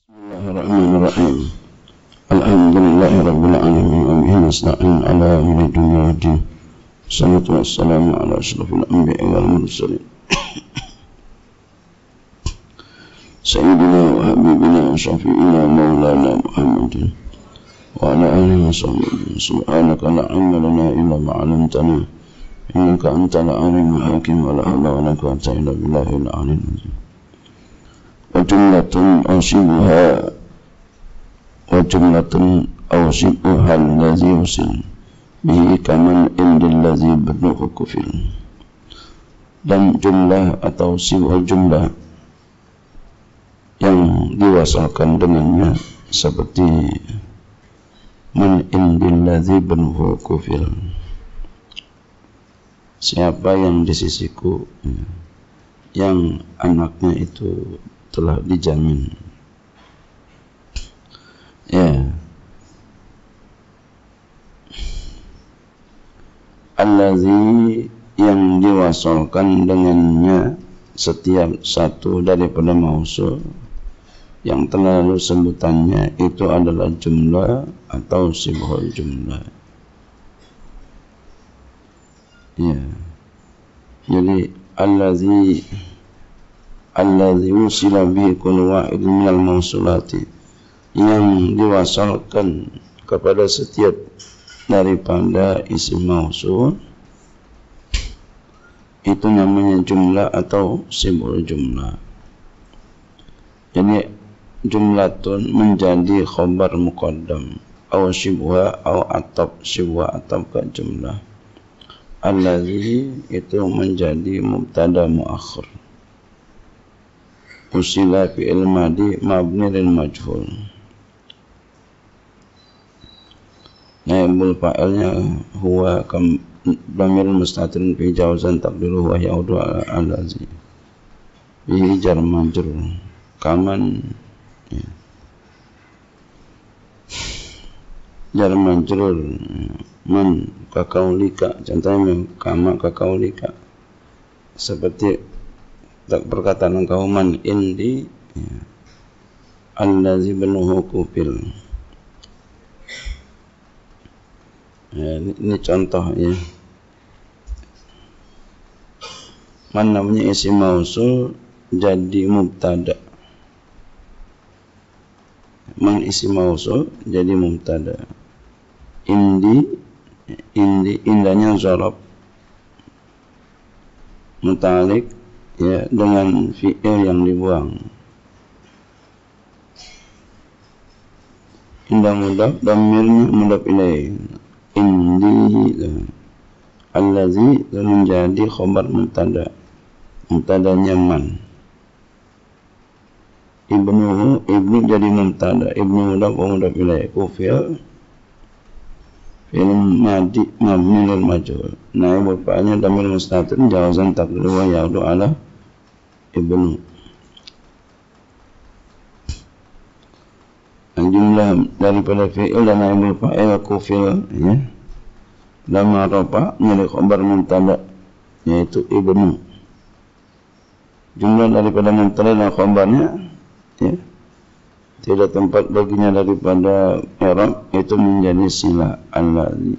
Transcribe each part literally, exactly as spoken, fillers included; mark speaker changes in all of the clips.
Speaker 1: Bismillahirrahmanirrahim. Alhamdulillahirabbil alamin wa bihi nasta'in ala umuri dunya waddin. Wassalatu wassalamu ala asyrafil anbiya'i wal mursalin. Sayyidina wa habibina wa syafi'ina maulana Muhammadin wa ala alihi wa sahbihi. Subhanaka la ilma lana illa ma 'allamtana innaka antal alimul hakim wa la hawla wa la quwwata illa billahil aliyyil azim. Wa jumlatun awsibuha wa jumlatun awsibuha allazi usil bihi kaman indil ladzi badnuhu kufil. Dan jumlah atau sibuk jumlah yang diwasalkan dengannya seperti man indil ladzi badnuhu kufil, siapa yang di sisiku yang anaknya itu telah dijamin. Ya, allazi yang diwasalkan dengannya setiap satu daripada mausul yang telah lalu sebutannya itu adalah jumlah atau sibhul jumlah. Ya, jadi allazi allazi usila bihi kullu wahid minal mausulati, yang diwasalkan kepada setiap daripada isim mausul itu namanya jumlah atau sibul jumlah. Jadi jumlatun menjadi khabar muqaddam aw shibha aw atab shibha atab ke jumlah. Allazi itu menjadi mubtada muakhir. Usila fi'il madi mabni lil majhul. Naibul fa'ilnya huwa kam dhamir mustatir fi jawazan taqdiru huwa yaudu ala allazi bihi jar majrur kaman ya. Jar majrur man kakaulika, contohnya kama kakaulika, seperti tak perkataan engkau man indi ya. Allazi banuhu kufil. Ya, ini, ini contoh ya. Man namanya isim mausul jadi mubtada. Man isim mausul jadi mubtada. Indi indi indahnya zarab mutalik ya dengan fi'il yang dibuang. Indah mudaf dhamirnya mudaf ilaih. Indi allazi menjadi khabar mubtada, mubtadanya man. Ibnuhu ibnu jadi mubtada, ibnu mudaf wa mudaf ilaih. Kufil fi'il madi mabni lil majhul. Naibul fa'ilnya dhamir mustatir jawazan taqdiru wa yaudu ala ibnu. Jumlah daripada fi'il dan naibul fa'il kufil ya. Lama ropa milik khabar mubtada yaitu ibnu. Jumlah daripada mubtada dan khabarnya ya, tidak tempat baginya daripada i'rab, itu menjadi sila allazi.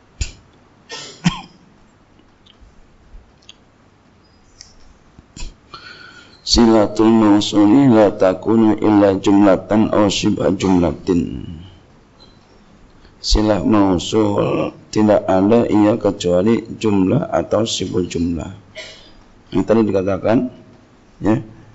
Speaker 1: Silatul mausuli la takunu illa jumlatan aw shibha jumlatin. Silah mausul tidak ada ia kecuali jumlah atau shibhul jumlah. Yang tadi dikatakan ya,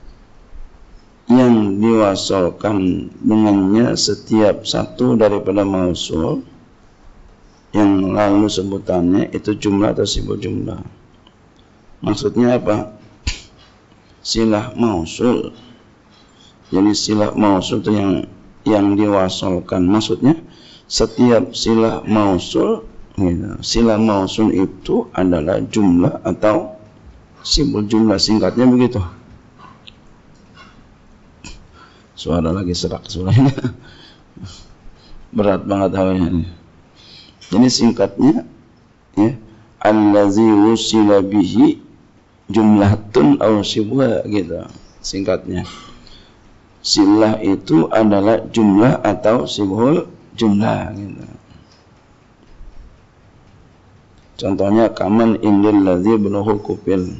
Speaker 1: yang diwasalkan dengannya setiap satu daripada mausul yang lalu sebutannya itu jumlah atau shibhul jumlah. Maksudnya apa? Silah mausul. Jadi silah mausul itu yang yang diwasalkan. Maksudnya setiap silah mausul gitu. Silah mausul itu adalah jumlah atau shibhul jumlah, singkatnya begitu. Suara lagi serak suaranya. Berat banget hawanya ini. Jadi singkatnya ya, allazi wusila bihi jumlatun aw shibha gitu singkatnya. silah itu adalah jumlah atau sibhul jumlah gitu. Contohnya kaman indil ladzi ibnuhu kufil.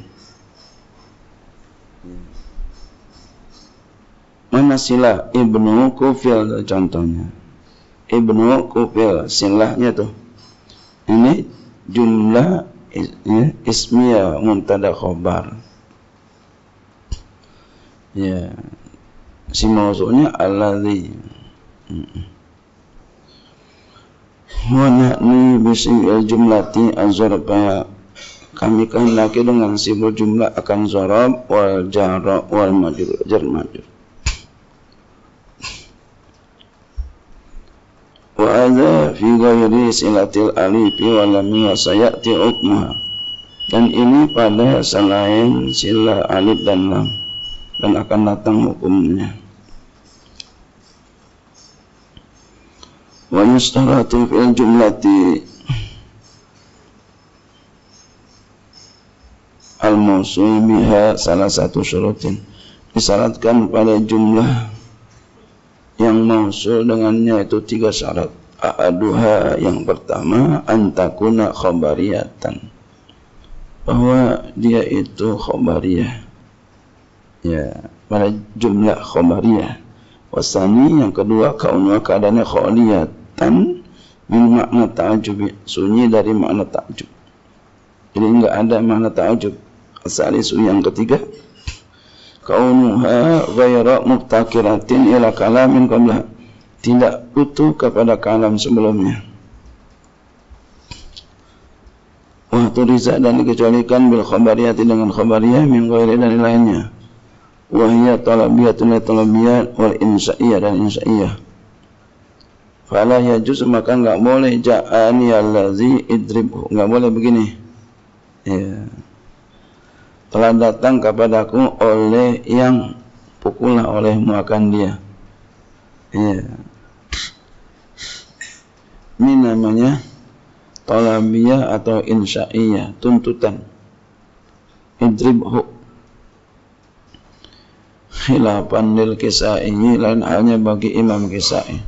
Speaker 1: Mana silah ibnu kufil contohnya. Ibnu kufil silahnya tuh. Ini jumlah ismiyah mubtada khobar. Ya. Si mausuknya alladzi. Wa na'ni bisimil jumlati az-zarba. Kami kehendaki dengan sibuk jumlah akan zarab wal jarra wal majrur jar majrur. Wa hadza fi ghairi silatil alif wa lam sayati hukmuha. Dan ini pada selain sila alif dan lam, dan akan datang hukumnya. Wa yustaratu fil jumlati al-mausul biha salah satu syurutin. Disyaratkan pada jumlah yang mausul dengannya itu tiga syarat. Ahaduha, yang pertama, antakuna khabariyatan, bahwa dia itu khabariyah, ya, pada jumlah khabariyah. Wasani, yang kedua, kaunwa keadaannya khaliyatan min makna ta'ajub, sunyi dari makna ta'ajub, jadi enggak ada makna ta'ajub. Asalisu, yang ketiga, kaunuha ghaira mubtakiratin ila kalamin qablah, tidak butuh kepada kalam sebelumnya. Wa turiza, dan dikecualikan bil khabariyati dengan khabariyah min ghairi dari lainnya. Wa hiya talabiyatun talabiyat wal insa'iyah dan insa'iyah. Fala yajuz, maka enggak boleh ja'ani allazi idribhu, enggak boleh begini. Ya. Telah datang kepadaku oleh yang pukullah olehmu akan dia. Ya. Ini namanya talabiyah atau insya'iyah, tuntutan. Idribhu. Khilafan lil Kisai, lain halnya bagi Imam Kisai.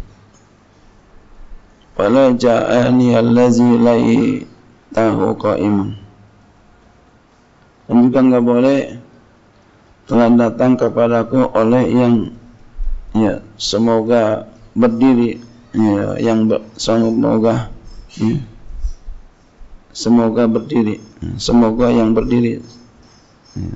Speaker 1: Fala ja'ani allazi lai tahu qa'iman. Dan juga enggak boleh telah datang kepadaku oleh yang ya semoga berdiri, ya, yang ber, semoga ya, semoga berdiri, semoga yang berdiri, ya,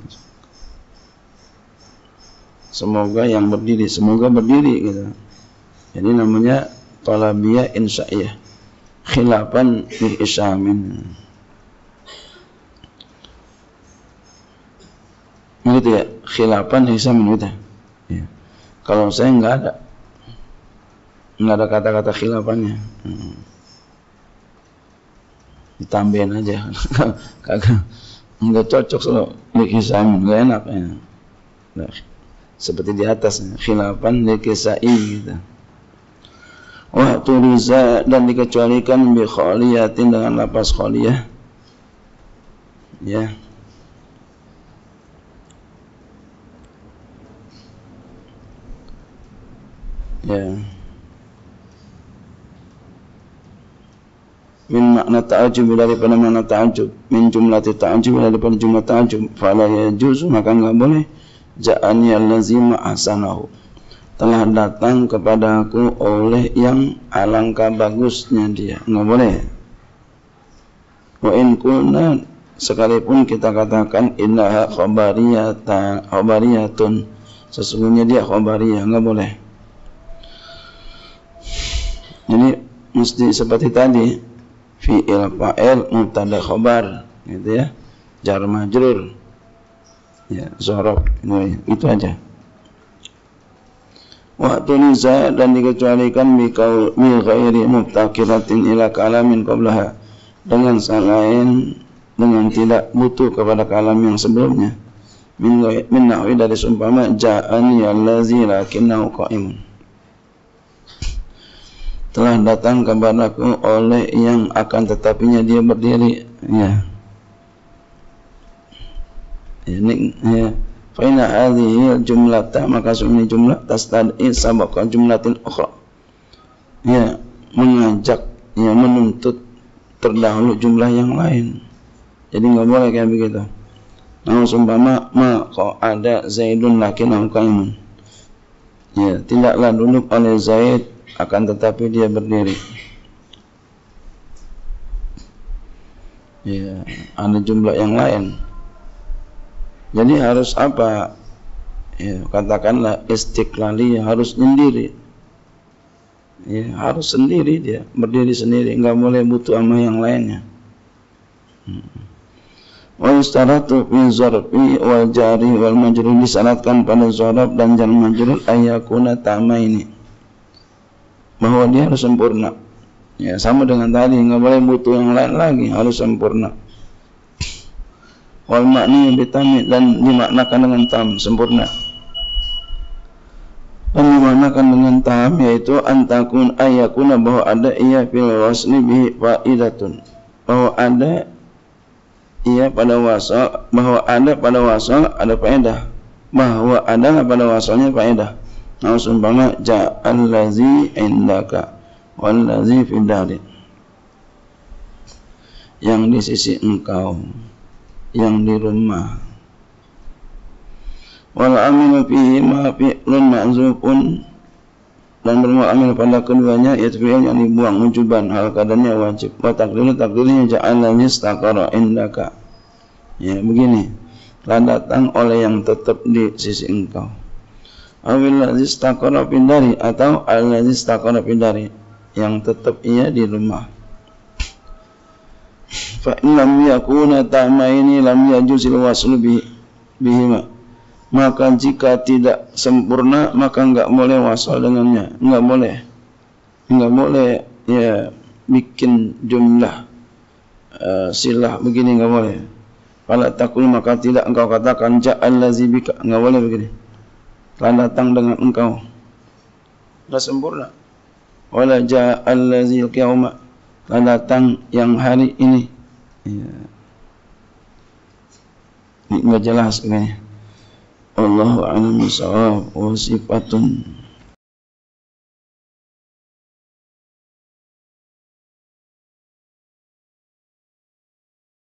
Speaker 1: semoga yang berdiri, semoga berdiri gitu. Jadi namanya talabiyah insya'iyah, khilafan li isyamin. Begitu ya, khilafan hisam gitu ya. Kalau saya enggak ada enggak ada kata-kata khilafannya, hmm. ditambahin aja. Kagak, enggak cocok soal hisam, enggak enak ya. Nah, seperti di atas, khilafan likisai gitu. Wa turiza, dan dikecualikan bi khaliyatin dengan lafaz khaliyah, ya. Ya. Min makna ta'ajub, daripada makna ta'ajub, min jumlah ta'ajub, daripada jumlah ta'ajub, fala yajuz, maka enggak boleh ja'ani allazi ma'asanahu, telah datang kepadaku oleh yang alangkah bagusnya dia, enggak boleh. Wa in kunna, sekalipun kita katakan innaha khabariyatan, khabariyatun, sesungguhnya dia khabariyah, enggak boleh. Jadi mesti seperti tadi, fi'il fa'il mubtada khabar gitu ya, jar majrur, ya, zarab, itu aja. Wa tuniza, dan dikecualikan bi qaul mi ghairi mubtakiratin ila kalamin qablaha, dengan selain dengan tidak butuh kepada kalam yang sebelumnya. Min min nahwi, dari seumpama ja'ani allazi lakinnahu qa'imun, telah datang kepadaku oleh yang akan tetapinya dia berdiri, ya. Ini ya, fa inna hadhihi jumlata, maka sungguh jumlah tastad'i sabaqa jumlatin ukhra, ya mengajak, ya menuntut terdahulu jumlah yang lain. Jadi nggak boleh kayak begitu. Nah, seumpama ma kok ada Zaidun lakin qaimun, ya tidaklah duduk oleh Zaid akan tetapi dia berdiri. Ya, ada jumlah yang lain. Jadi harus apa? Ya, katakanlah istiqlali, harus sendiri. Ya, harus sendiri dia, berdiri sendiri, enggak boleh butuh sama yang lainnya. Hmm. Wa yustaratu fi zarfi wal jari wal majrur, disyaratkan pada zarf dan jar majrur ayakuna tamaini, bahwa dia harus sempurna. Ya, sama dengan tadi, enggak boleh butuh yang lain lagi, harus sempurna. Wal makni bitami, dan dimaknakan dengan tam, sempurna. Dan dimaknakan dengan tam yaitu antakun ayakuna, bahwa ada ia fil wasli bihi faidatun, bahwa ada ia pada wasal, bahwa ada pada wasal ada faedah, bahwa ada pada wasalnya faedah. Nah, umpama ja'al ladzi indaka wal ladzi fid dari, yang di sisi engkau, yang di rumah. Wal amilu fihi ma fi'lun ma'zufun, dan bermuamil pada keduanya yaitu fi'il yang dibuang wujuban, hal kadarnya wajib. Wa takdiru, takdirnya ja'al ladzi istaqara indaka, ya begini, telah datang oleh yang tetap di sisi engkau. Awil ladzi istaqara fid dari, atau al ladzi istaqara fid dari, yang tetap ia di rumah. Fa in lam yakuna ta'maini lam yajuzil waslu bihima, maka jika tidak sempurna maka enggak boleh wasal dengannya, enggak boleh, enggak boleh ya bikin jumlah uh, silah begini, enggak boleh. Fala takul, maka tidak engkau katakan ja'al ladzi bika, enggak boleh begini, telah datang dengan engkau, enggak sempurna. Wala ja'al ladzi al-yauma, telah datang yang hari ini, ya. Ini enggak jelas kayaknya. Allahu a'lam bishawab. Wa sifatun